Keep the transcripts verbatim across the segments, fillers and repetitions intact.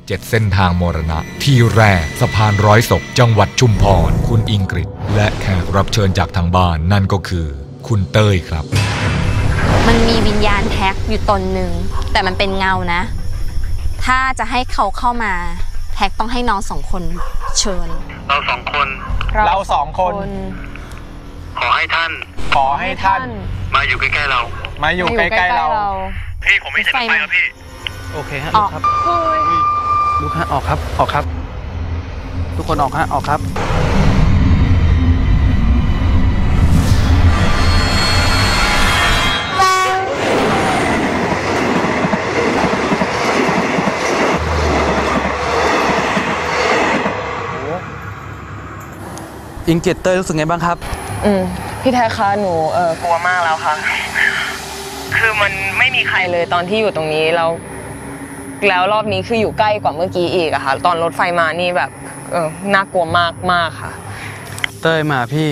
เจ็ดเส้นทางมรณะที่แรกสะพานร้อยศพจังหวัดชุมพรคุณอิงกฤษและแขกรับเชิญจากทางบ้านนั่นก็คือคุณเต้ยครับมันมีวิญญาณแท็กอยู่ตนหนึ่งแต่มันเป็นเงานะถ้าจะให้เขาเข้ามาแท็กต้องให้น้องสองคนเชิญเราสองคนเราสองคนขอให้ท่านขอให้ท่านมาอยู่ใกล้ๆเรามาอยู่ใกล้ๆเราพี่ผมไม่เสร็จไฟครับพี่โอเคฮะลูกครับลูกฮะออกครับออกครับทุกคนออกฮะออกครับอิงเกตเตอร์รู้สึกไงบ้างครับอืมพี่แท้คะหนูเออกลัวมากแล้วค่ะคือมันไม่มีใครเลยตอนที่อยู่ตรงนี้แล้วแล้วรอบนี้คืออยู่ใกล้กว่าเมื่อกี้อีกอะค่ะตอนรถไฟมานี่แบบเออน่ากลัวมากมากค่ะเต้ยมาพี่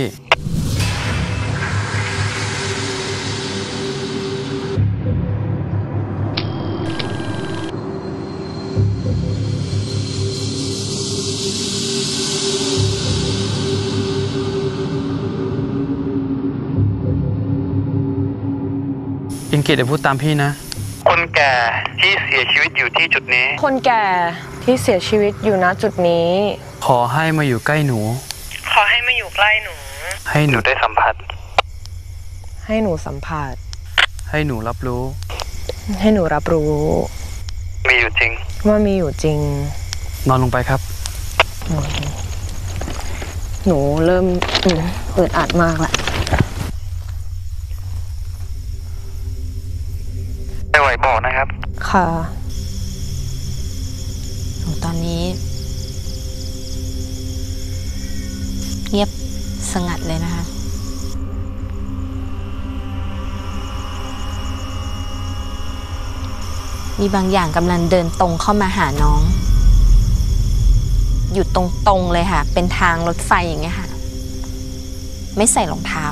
อิงเกตเดี๋ยวพูดตามพี่นะคนแก่ที่เสียชีวิตอยู่ที่จุดนี้คนแก่ที่เสียชีวิตอยู่ณจุดนี้ขอให้มาอยู่ใกล้หนูขอให้มาอยู่ใกล้หนูให้หนูได้สัมผัสให้หนูสัมผัสให้หนูรับรู้ให้หนูรับรู้มีอยู่จริงว่ามีอยู่จริงนอนลงไปครับหนูเริ่มอึดอัดมากแหละไม่ไหวบอกนะครับค่ะตอนนี้เงียบสงัดเลยนะคะมีบางอย่างกำลังเดินตรงเข้ามาหาน้องอยู่ตรงๆเลยค่ะเป็นทางรถไฟอย่างเงี้ยค่ะไม่ใส่รองเท้า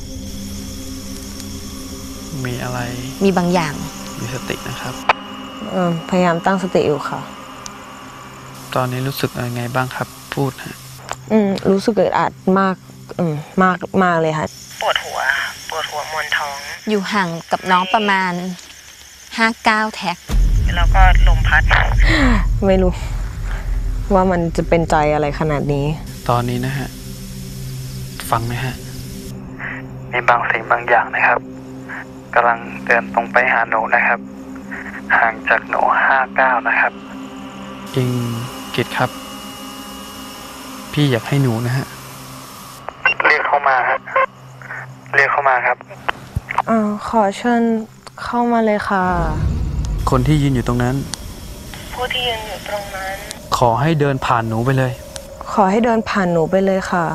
มีอะไรมีบางอย่างมีสตินะครับเออพยายามตั้งสติอยู่ค่ะตอนนี้รู้สึกยังไงบ้างครับพูดฮะอืมรู้สึกอึดอัดมากอืมมากมากเลยค่ะปวดหัวปวดหัวมวนท้องอยู่ห่างกับน้องประมาณห้าเก้าแท็กแล้วก็ลมพัดไม่รู้ว่ามันจะเป็นใจอะไรขนาดนี้ตอนนี้นะฮะฟังนะฮะมีบางสิ่งบางอย่างนะครับกำลังเดินตรงไปหาหนูนะครับห่างจากหนูห้าเก้านะครับอิงกิตครับพี่อยากให้หนูนะฮะเรียกเข้ามาครับเรียกเข้ามาครับอ่าขอเชิญเข้ามาเลยค่ะคนที่ยืนอยู่ตรงนั้นผู้ที่ยืนอยู่ตรงนั้นขอให้เดินผ่านหนูไปเลยขอให้เดินผ่านหนูไปเลยค่ะ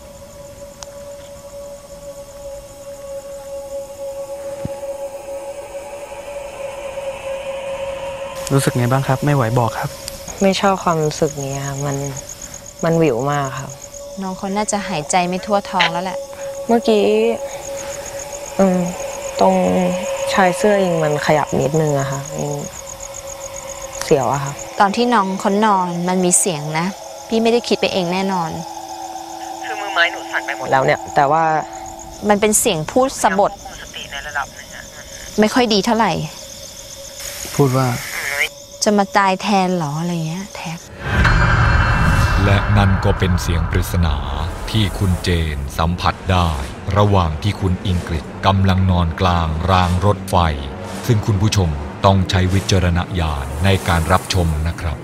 รู้สึกไงบ้างครับไม่ไหวบอกครับไม่ชอบความรู้สึกนี้ค่ะมันมันวิวมากครับน้องเขาน่าจะหายใจไม่ทั่วท้องแล้วแหละเมื่อกี้อืมตรงชายเสื้ออิงมันขยับนิดนึงอะค่ะอิงเสียวอะค่ะตอนที่น้องเขานอนมันมีเสียงนะพี่ไม่ได้คิดไปเองแน่นอนคือมือไม้หนูสั่นไปหมดแล้วเนี่ยแต่ว่ามันเป็นเสียงพูดสะบัดสติในระดับนึงอะไม่ค่อยดีเท่าไหร่พูดว่าจะมาตายแทนหรออะไรเงี้ยแท็กและนั่นก็เป็นเสียงปริศนาที่คุณเจนสัมผัสได้ระหว่างที่คุณอิงกฤษกำลังนอนกลางรางรถไฟซึ่งคุณผู้ชมต้องใช้วิจารณญาณในการรับชมนะครับ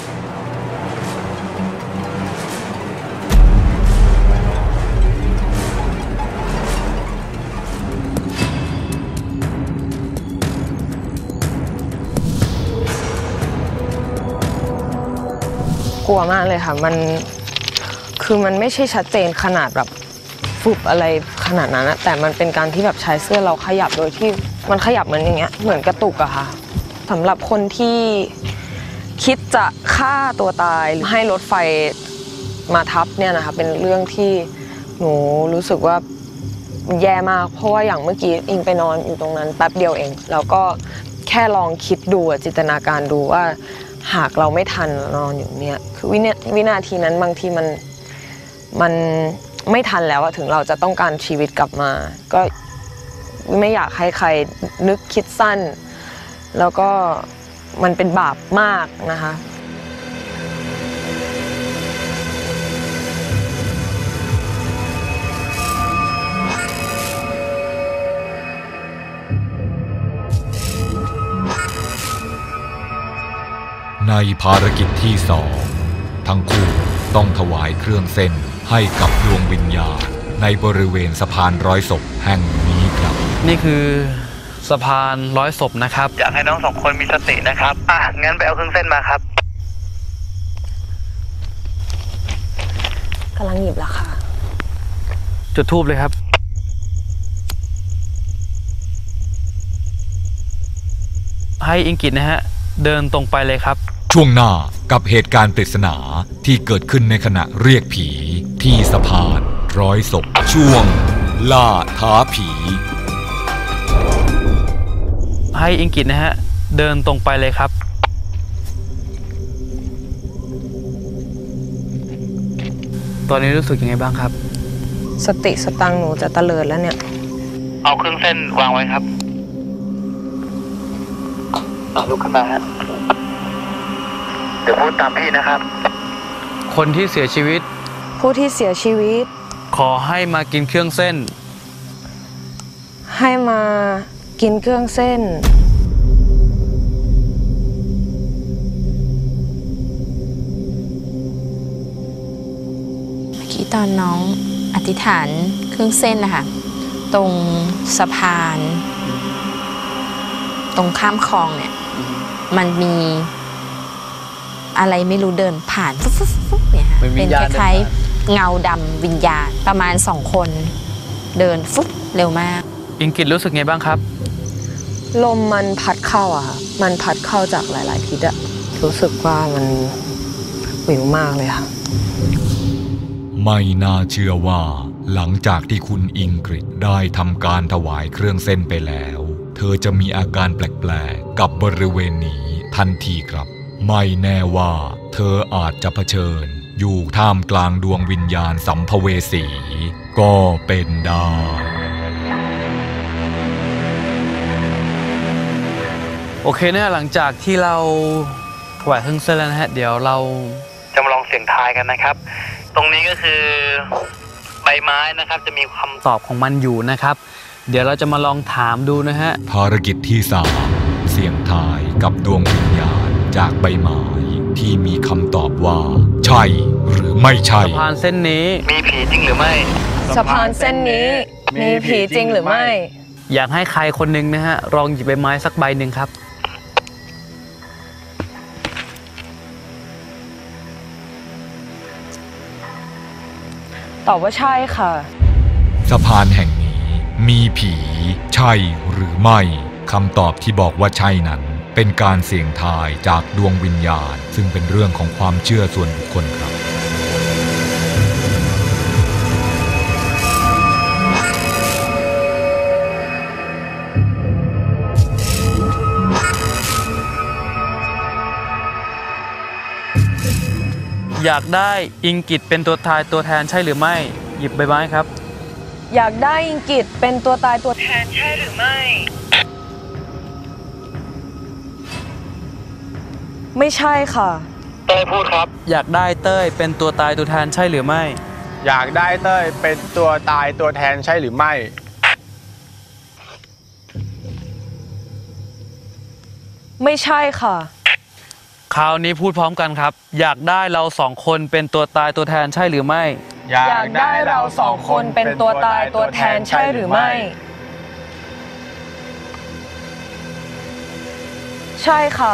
กลัวมากเลยค่ะมันคือมันไม่ใช่ชัดเจนขนาดแบบฟุบอะไรขนาดนั้นนะแต่มันเป็นการที่แบบชายเสื้อเราขยับโดยที่มันขยับเหมือนอย่างเงี้ยเหมือนกระตุกอะค่ะสำหรับคนที่คิดจะฆ่าตัวตายหรือให้รถไฟมาทับเนี่ยนะคะเป็นเรื่องที่หนูรู้สึกว่าแย่มากเพราะว่าอย่างเมื่อกี้อิงไปนอนอยู่ตรงนั้นแป๊บเดียวเองแล้วก็แค่ลองคิดดูจินตนาการดูว่าหากเราไม่ทันนอนอยู่เนี่ยคือวินาวินาทีนั้นบางทีมันมันไม่ทันแล้วอะถึงเราจะต้องการชีวิตกลับมาก็ไม่อยากให้ใครนึกคิดสั้นแล้วก็มันเป็นบาปมากนะคะในภารกิจที่สองทั้งคู่ต้องถวายเครื่องเส้นให้กับดวงวิญญาณในบริเวณสะพานร้อยศพแห่งนี้ครับนี่คือสะพานร้อยศพนะครับอยากให้น้องสองคนมีสตินะครับอ่ะงั้นไปเอาเครื่องเส้นมาครับกำลังหยิบแล้วค่ะจุดธูปเลยครับให้อิงกิตนะฮะเดินตรงไปเลยครับช่วงหน้ากับเหตุการณ์ปริศนาที่เกิดขึ้นในขณะเรียกผีที่สะพานร้อยศพช่วงล่าท้าผีให้อิงกิตนะฮะเดินตรงไปเลยครับตอนนี้รู้สึกยังไงบ้างครับสติสตังหนูจะตะเลิดแล้วเนี่ยเอาเครื่องเส้นวางไว้ครับเอาลุกขึ้นมาฮะเดี๋ยวพูดตามพี่นะครับคนที่เสียชีวิตผู้ที่เสียชีวิตขอให้มากินเครื่องเส้นให้มากินเครื่องเส้นเมื่อกี้ตอนน้องอธิษฐานเครื่องเส้นนะคะตรงสะพานตรงข้ามคลองเนี่ยมันมีอะไรไม่รู้เดินผ่านฟุ๊บฟุ๊บฟุ๊บเนี่ยค่ะเป็นคล้ายๆเงาดำวิญญาณประมาณสองคนเดินฟุ๊บเร็วมากอิงกิตรู้สึกไงบ้างครับลมมันพัดเข้าอะค่ะมันพัดเข้าจากหลายๆทิศอะรู้สึกว่ามันวิวมากเลยค่ะไม่น่าเชื่อว่าหลังจากที่คุณอิงกฤษได้ทำการถวายเครื่องเส้นไปแล้วเธอจะมีอาการแปลกๆกับบริเวณนี้ทันทีครับไม่แน่ว่าเธออาจจะเผชิญอยู่ท่ามกลางดวงวิญญาณสัมภเวสีก็เป็นได้โอเคเนี่ยหลังจากที่เราถวายเครื่องเส้นแล้วนะฮะเดี๋ยวเราจะมาลองเสี่ยงทายกันนะครับตรงนี้ก็คือใบไม้นะครับจะมีคำตอบของมันอยู่นะครับเดี๋ยวเราจะมาลองถามดูนะฮะภารกิจที่สามเสี่ยงทายกับดวงวิญญาณจากใบไม้ที่มีคำตอบว่าใช่หรือไม่ใช่สะพานเส้นนี้มีผีจริงหรือไม่สะพานเส้นนี้มีผีจริงหรือไม่อยากให้ใครคนหนึ่งนะฮะลองหยิบใบไม้สักใบหนึ่งครับตอบว่าใช่ค่ะสะพานแห่งนี้มีผีใช่หรือไม่คำตอบที่บอกว่าใช่นั้นเป็นการเสี่ยงทายจากดวงวิญญาณซึ่งเป็นเรื่องของความเชื่อส่วนบุคคลครับอยากได้อิงกิตเป็นตัวทายตัวแทนใช่หรือไม่หยิบใบไม้ครับอยากได้อิงกิตเป็นตัวตายตัวแทนใช่หรือไม่ไม่ใช่ค่ะเต้ยพูดครับอยากได้เต้ยเป็นตัวตายตัวแทนใช่หรือไม่อยากได้เต้ยเป็นตัวตายตัวแทนใช่หรือไม่ไม่ใช่ค่ะคราวนี้พูดพร้อมกันครับอยากได้เราสองคนเป็นตัวตายตัวแทนใช่หรือไม่อยากได้เราสองคนเป็นตัวตายตัวแทนใช่หรือไม่ใช่ค่ะ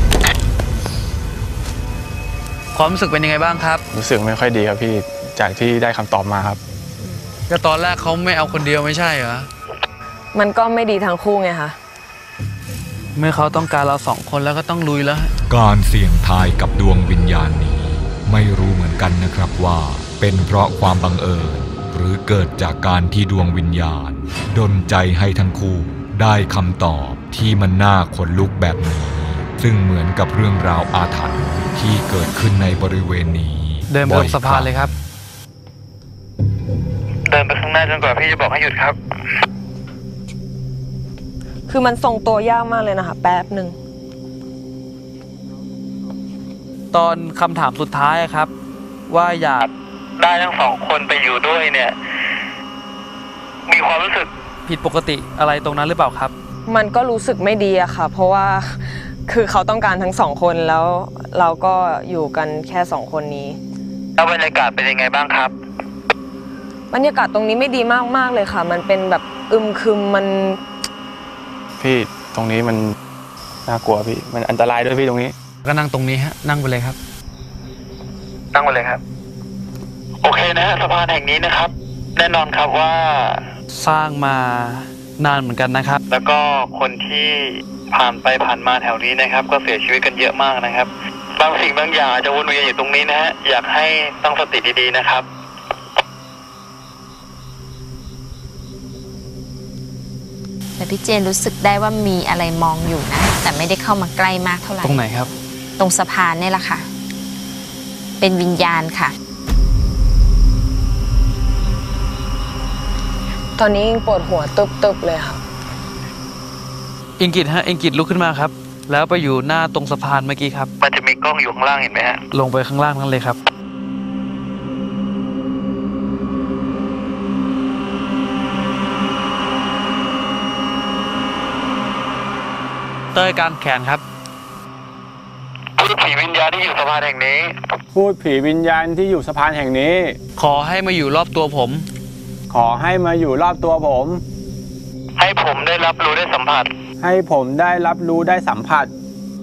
ความรู้สึกเป็นยังไงบ้างครับรู้สึกไม่ค่อยดีครับพี่จากที่ได้คำตอบมาครับก็ตอนแรกเขาไม่เอาคนเดียวไม่ใช่เหรอมันก็ไม่ดีทั้งคู่ไงคะเมื่อเขาต้องการเราสองคนแล้วก็ต้องลุยแล้วการเสี่ยงทายกับดวงวิญญาณนี้ไม่รู้เหมือนกันนะครับว่าเป็นเพราะความบังเอิญหรือเกิดจากการที่ดวงวิญญาณดลใจให้ทั้งคู่ได้คำตอบที่มันน่าขนลุกแบบนี้ซึ่งเหมือนกับเรื่องราวอาถรรพ์ที่เกิดขึ้นในบริเวณนี้เดินไปตรงสะพานเลยครับเดินไปข้างหน้าจนกว่าพี่จะบอกให้หยุดครับคือมันทรงตัวยากมากเลยนะคะแป๊บหนึ่งตอนคำถามสุดท้ายครับว่าอยากได้ทั้งสองคนไปอยู่ด้วยเนี่ยมีความรู้สึกผิดปกติอะไรตรงนั้นหรือเปล่าครับมันก็รู้สึกไม่ดีอะค่ะเพราะว่าคือเขาต้องการทั้งสองคนแล้วเราก็อยู่กันแค่สองคนนี้แล้วบรรยากาศเป็นยังไงบ้างครับบรรยากาศตรงนี้ไม่ดีมากๆเลยค่ะมันเป็นแบบอึมครึมมันพี่ตรงนี้มันน่ากลัวพี่มันอันตรายด้วยพี่ตรงนี้ก็นั่งตรงนี้ฮะนั่งไปเลยครับนั่งไปเลยครับโอเคนะฮะสะพานแห่งนี้นะครับแน่นอนครับว่าสร้างมานานเหมือนกันนะครับแล้วก็คนที่ผ่านไปผ่านมาแถวนี้นะครับก็เสียชีวิตกันเยอะมากนะครับบางสิ่งบางอย่างอาจจะวนเวียนอยู่ตรงนี้นะฮะอยากให้ตั้งสติดีๆนะครับแต่พี่เจนรู้สึกได้ว่ามีอะไรมองอยู่นะแต่ไม่ได้เข้ามาใกล้มากเท่าไหร่ตรงไหนครับตรงสะพานนี่แหละค่ะเป็นวิญญาณค่ะตอนนี้ปวดหัวตึบๆเลยค่ะอิงกิตฮะอิงกิตลุกขึ้นมาครับแล้วไปอยู่หน้าตรงสะพานเมื่อกี้ครับมันจะมีกล้องอยู่ข้างล่างเห็นไหมฮะลงไปข้างล่างนั่นเลยครับเต้ยการแขนครับพูดผีวิญญาณที่อยู่สะพานแห่งนี้พูดผีวิญญาณที่อยู่สะพานแห่งนี้ขอให้มาอยู่รอบตัวผมขอให้มาอยู่รอบตัวผมให้ผมได้รับรู้ได้สัมผัสให้ผมได้รับรู้ได้สัมผัส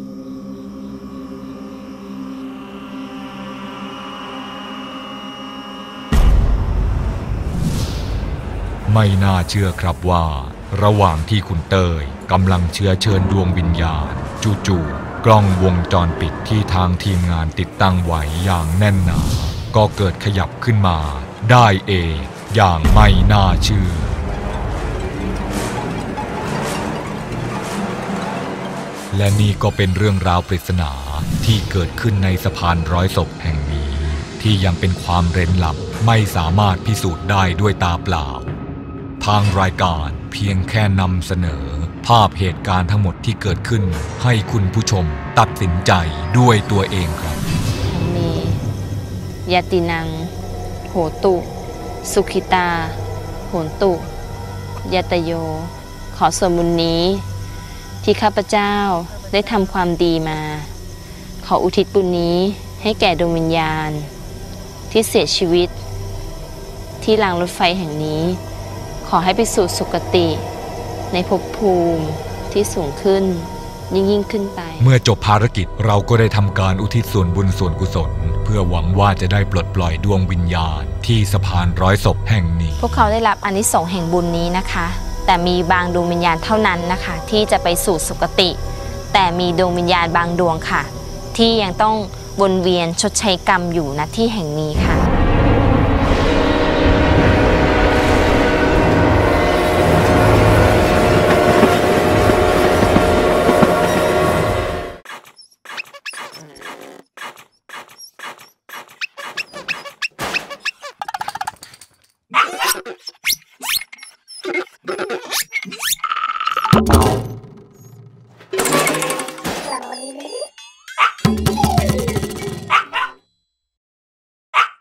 ไม่น่าเชื่อครับว่าระหว่างที่คุณเตยกำลังเชื้อเชิญดวงวิญญาณจู่ๆกล้องวงจรปิดที่ทางทีมงานติดตั้งไว้อย่างแน่นหนาก็เกิดขยับขึ้นมาได้เองอย่างไม่น่าเชื่อและนี่ก็เป็นเรื่องราวปริศนาที่เกิดขึ้นในสะพานร้อยศพแห่งนี้ที่ยังเป็นความเร้นลับไม่สามารถพิสูจน์ได้ด้วยตาเปล่าทางรายการเพียงแค่นำเสนอภาพเหตุการณ์ทั้งหมดที่เกิดขึ้นให้คุณผู้ชมตัดสินใจด้วยตัวเองครับมียตินังโหตุสุขิตาโหนตุยตโยขอส่วนบุญนี้ที่ข้าพเจ้าได้ทำความดีมาขออุทิศบุญนี้ให้แก่ดวงวิญญาณที่เสียชีวิตที่รางรถไฟแห่งนี้ขอให้ไปสู่สุคติในภพภูมิที่สูงขึ้นยิ่งยิ่งขึ้นไปเมื่อจบภารกิจเราก็ได้ทำการอุทิศส่วนบุญส่วนกุศลเพื่อหวังว่าจะได้ปลดปล่อยดวงวิญญาณที่สะพานร้อยศพแห่งนี้พวกเขาได้รับอานิสงส์แห่งบุญนี้นะคะแต่มีบางดวงวิญญาณเท่านั้นนะคะที่จะไปสู่สุคติแต่มีดวงวิญญาณบางดวงค่ะที่ยังต้องวนเวียนชดใช้กรรมอยู่ณที่แห่งนี้ค่ะ Slowly.